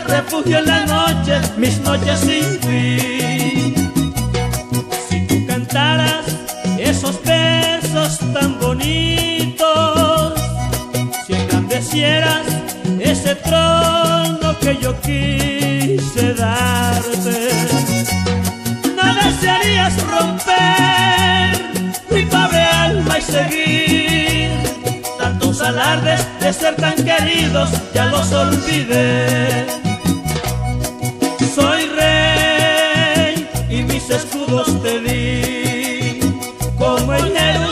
refugio en la noche, mis noches sin fin. Si tú cantaras esos versos tan bonitos, si engrandecieras ese trono que yo quise darte, no desearías romper mi pobre alma y seguir tantos alardes de ser tan queridos, ya los olvidé. Soy rey y mis escudos te di, como en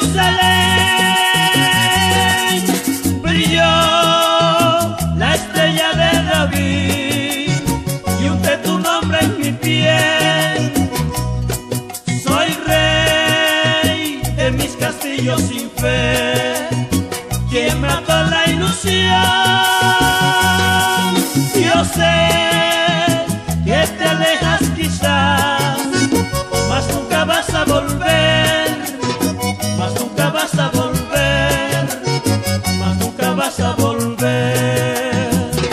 Jerusalén brilló la estrella de David y unté tu nombre en mi piel. Soy rey de mis castillos sin fe, quien mató la ilusión. Yo sé que te alejas quizás, mas nunca vas a volver, mas nunca vas a volver, mas nunca vas a volver.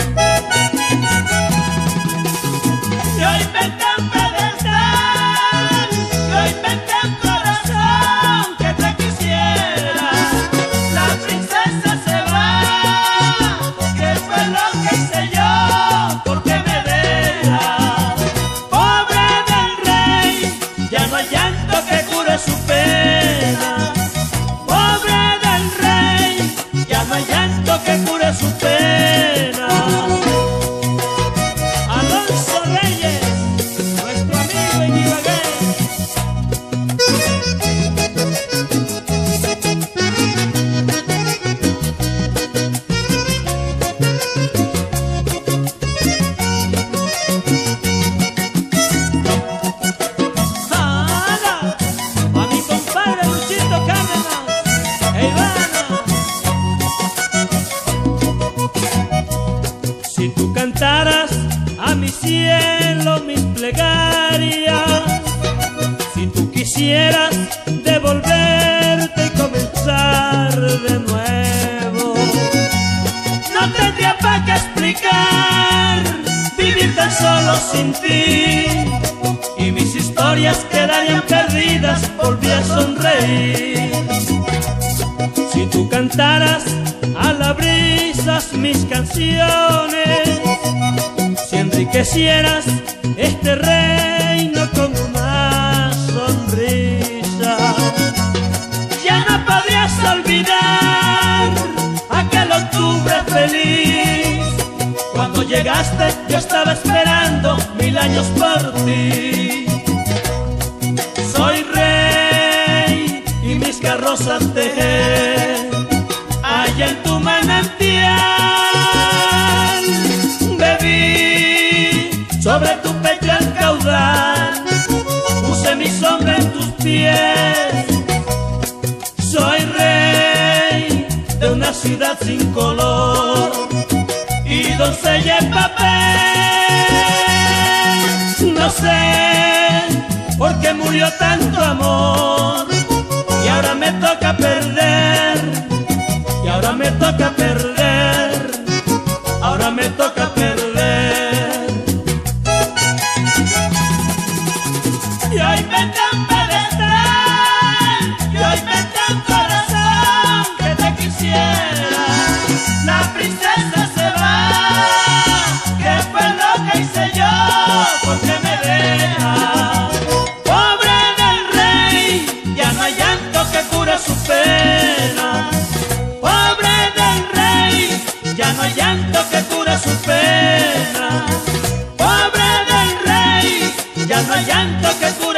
Y hoy me encanta de estar, y hoy me encanta el corazón que te quisiera. La princesa se va, ¿qué fue lo que hice yo? ¿Por qué me deja? Pobre del rey, ya no hay llanto que cure su pena. Pobre del rey, ya no hay llanto que cure su pena. Alonso Reyes, nuestro amigo en Ibagué. ¡Hala! A mi compadre Luchito Cárdenas, Ivana. Si tú cantaras a mi cielo mis plegarias, si tú quisieras devolverte y comenzar de nuevo, no tendría para qué explicar vivir tan solo sin ti, y mis historias quedarían perdidas, volví a sonreír. Si tú cantaras a la brisa mis canciones, si enriquecieras este reino con una sonrisa, ya no podrías olvidar aquel octubre feliz. Cuando llegaste yo estaba esperando 1000 años por ti. Soy rey y mis carrozas dejé allá en tu manantial. Bebí sobre tu pecho el caudal, puse mi sombra en tus pies. Soy rey de una ciudad sin color y doncella en papel. No sé por qué murió tanto amor, y ahora me toca perder, y ahora me toca perder, ahora me toca perder. Y hoy me encanta de estar, y hoy me encanta corazón que te quisiera. La princesa se va, ¿qué fue lo que hice yo? ¿Por qué me deja? Pobre del rey, ya no hay llanto que cure su pena. Pobre del rey, ya no hay llanto que cure su pena. Pobre del rey, ya no hay llanto que cure